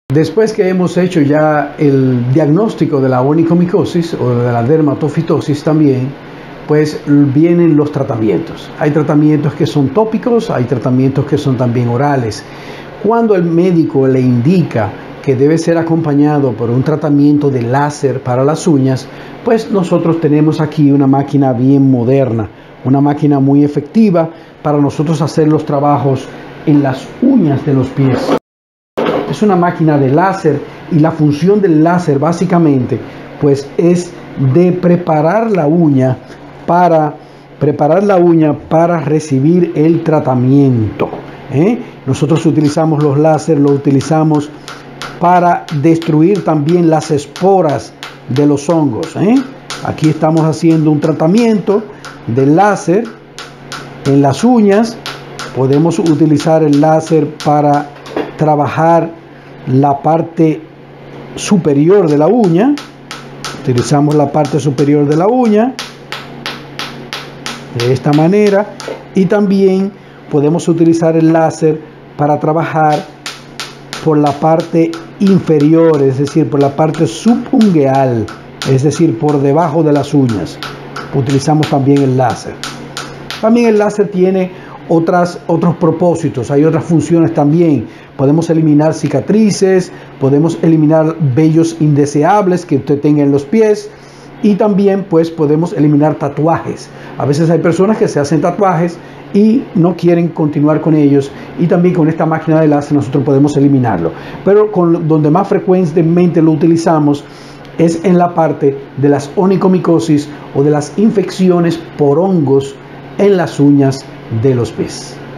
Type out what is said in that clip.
Después que hemos hecho ya el diagnóstico de la onicomicosis o de la dermatofitosis también, pues vienen los tratamientos. Hay tratamientos que son tópicos, hay tratamientos que son también orales. Cuando el médico le indica que debe ser acompañado por un tratamiento de láser para las uñas, pues nosotros tenemos aquí una máquina bien moderna, una máquina muy efectiva para nosotros hacer los trabajos en las uñas de los pies. Es una máquina de láser y la función del láser básicamente pues es de preparar la uña para recibir el tratamiento. Nosotros utilizamos los láser, lo utilizamos para destruir también las esporas de los hongos. Aquí estamos haciendo un tratamiento de láser en las uñas. Podemos utilizar el láser para trabajar la parte superior de la uña. Utilizamos la parte superior de la uña de esta manera, y también podemos utilizar el láser para trabajar por la parte inferior, es decir, por la parte subungueal, es decir, por debajo de las uñas. Utilizamos también el láser. También el láser tiene otros propósitos, hay otras funciones también. Podemos eliminar cicatrices, podemos eliminar vellos indeseables que usted tenga en los pies, y también pues podemos eliminar tatuajes. A veces hay personas que se hacen tatuajes y no quieren continuar con ellos, y también con esta máquina de láser nosotros podemos eliminarlo. Pero donde más frecuentemente lo utilizamos es en la parte de las onicomicosis o de las infecciones por hongos en las uñas de los pies.